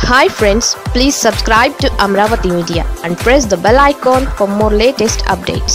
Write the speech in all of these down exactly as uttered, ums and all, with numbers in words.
Hi friends, please subscribe to Amravati Media and press the bell icon for more latest updates.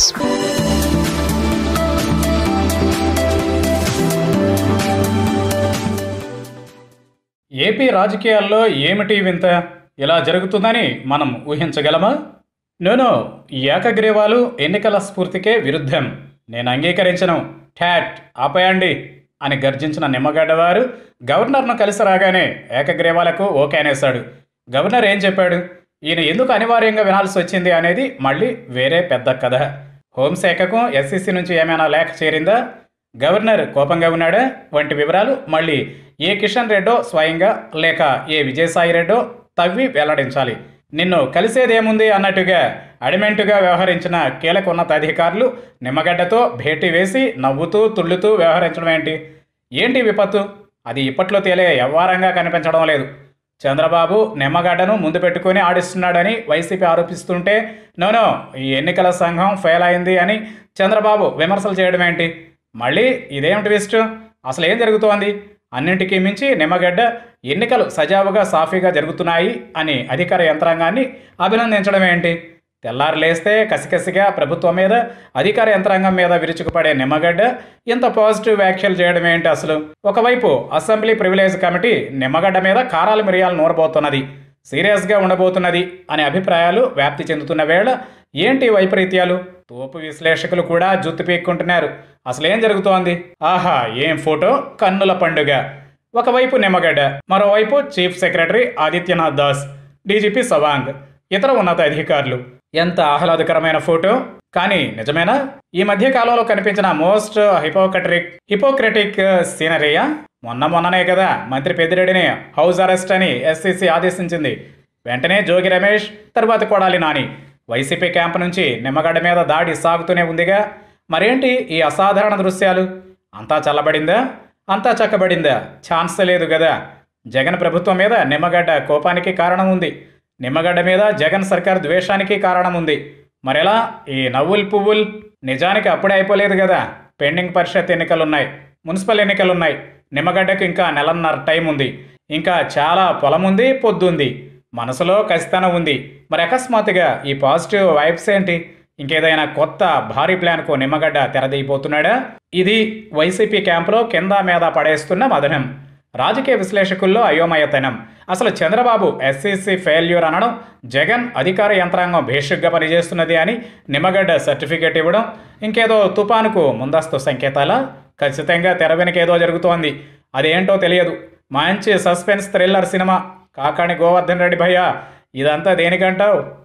AP రాజకీయాల్లో ఏమిటి వింత? ఇలా జరుగుతుందని మనం ఊహించగలమా? నోనో, ఏకగ్రీవాలు ఎన్నికల స్ఫూర్తికే విరుద్ధం. నేను అంగీకరించను, ఠాట్ ఆపేయండి అని గర్జించిన నిమ్మగడ్డవారు గవర్నర్ను కలిసి రాగానే ఏకగ్రీవాలకు ఓకే అనేశాడు. గవర్నర్ ఏం చెప్పాడు? ఈయన ఎందుకు అనివార్యంగా వినాల్సి వచ్చింది అనేది మళ్ళీ వేరే పెద్ద కథ. హోంశాఖకు ఎస్సీసీ నుంచి ఏమైనా లేఖ చేరిందా? గవర్నర్ కోపంగా ఉన్నాడా? వంటి వివరాలు మళ్ళీ ఏ కిషన్ రెడ్డో స్వయంగా లేక ఏ విజయసాయి రెడ్డో తవ్వి వెల్లడించాలి. నిన్ను కలిసేదేముంది అన్నట్టుగా అడిమెంటుగా వ్యవహరించిన కీలక ఉన్నతాధికారులు నిమ్మగడ్డతో భేటీ వేసి నవ్వుతూ తుళ్ళుతూ వ్యవహరించడం ఏంటి? ఏంటి విపత్తు? అది ఇప్పట్లో తేలే వ్యవహారంగా కనిపించడం లేదు. చంద్రబాబు నిమ్మగడ్డను ముందు పెట్టుకుని ఆడిస్తున్నాడని వైసీపీ ఆరోపిస్తుంటే, నోనో ఈ ఎన్నికల సంఘం ఫెయిల్ అయింది అని చంద్రబాబు విమర్శలు చేయడం ఏంటి? మళ్ళీ ఇదేం ట్విస్ట్? అసలు ఏం జరుగుతోంది? అన్నింటికీ మించి నిమ్మగడ్డ ఎన్నికలు సజావుగా సాఫీగా జరుగుతున్నాయి అని అధికార యంత్రాంగాన్ని అభినందించడం ఏంటి? తెల్లారు లేస్తే కసికసిగా ప్రభుత్వం మీద అధికార యంత్రాంగం మీద విరుచుకుపడే నిమ్మగడ్డ ఇంత పాజిటివ్ వ్యాఖ్యలు చేయడం ఏంటి అసలు? ఒకవైపు అసెంబ్లీ ప్రివిలేజ్ కమిటీ నిమ్మగడ్డ మీద కారాలు మిరియాలు నూరబోతున్నది, సీరియస్గా ఉండబోతున్నది అనే అభిప్రాయాలు వ్యాప్తి చెందుతున్న వేళ ఏంటి వైపరీత్యాలు? తోపు విశ్లేషకులు కూడా జుత్తు పీక్కుంటున్నారు. అసలేం జరుగుతోంది? ఆహా, ఏం ఫోటో! కన్నుల పండుగ. ఒకవైపు నిమ్మగడ్డ, మరోవైపు chief secretary Adityanath Das, DGP Sawang, ఇతర ఉన్నత అధికారులు. ఎంత ఆహ్లాదకరమైన ఫోటో! కానీ నిజమేనా? ఈ మధ్య కాలంలో కనిపించిన మోస్ట్ హిపోక్రటిక్ హిపోక్రటిక్ సీనరీయా? మొన్న మొన్ననే కదా మంత్రి పెద్దిరెడ్డిని హౌస్ అరెస్ట్ అని ఎస్సీసీ ఆదేశించింది. వెంటనే జోగి రమేష్, తరువాత కొడాలి నాని వైసీపీ క్యాంపు నుంచి నిమ్మగడ్డ మీద దాడి సాగుతూనే ఉందిగా. మరేంటి ఈ అసాధారణ దృశ్యాలు? అంతా చల్లబడిందా? అంతా చక్కబడిందా? ఛాన్స్ లేదు కదా. జగన్ ప్రభుత్వం మీద నిమ్మగడ్డ కోపానికి కారణం ఉంది, నిమ్మగడ్డ మీద జగన్ సర్కార్ ద్వేషానికి కారణం ఉంది. మరెలా ఈ నవ్వుల్ పువ్వుల్? నిజానికి అప్పుడే అయిపోలేదు కదా. పెండింగ్ పరిషత్ ఎన్నికలున్నాయి, మున్సిపల్ ఎన్నికలున్నాయి. నిమ్మగడ్డకు ఇంకా నెలన్నర టైం ఉంది. ఇంకా చాలా పొలం ఉంది, పొద్దుంది, మనసులో ఖచ్చితంగా ఉంది. మరి అకస్మాత్తుగా ఈ పాజిటివ్ వైబ్స్ ఏంటి? ఇంకేదైనా కొత్త భారీ ప్లాన్కు నిమ్మగడ్డ తెరదీయబోతున్నాడా? ఇది వైసీపీ క్యాంపులో కింద మీద పడేస్తున్న మదనం. రాజకీయ విశ్లేషకుల్లో అయోమయతనం. అసలు చంద్రబాబు ఎస్సీసీ ఫెయిల్యూర్ అనడం, జగన్ అధికార యంత్రాంగం భేషుగ్గా పనిచేస్తున్నది అని నిమ్మగడ్డ సర్టిఫికేట్ ఇవ్వడం ఇంకేదో తుపానుకు ముందస్తు సంకేతాలా? ఖచ్చితంగా తెర వెనుక ఏదో జరుగుతోంది. అదేంటో తెలియదు. మంచి suspense thriller cinema. Kakani Govardhan Reddy భయ్యా, ఇదంతా దేనికంటావు?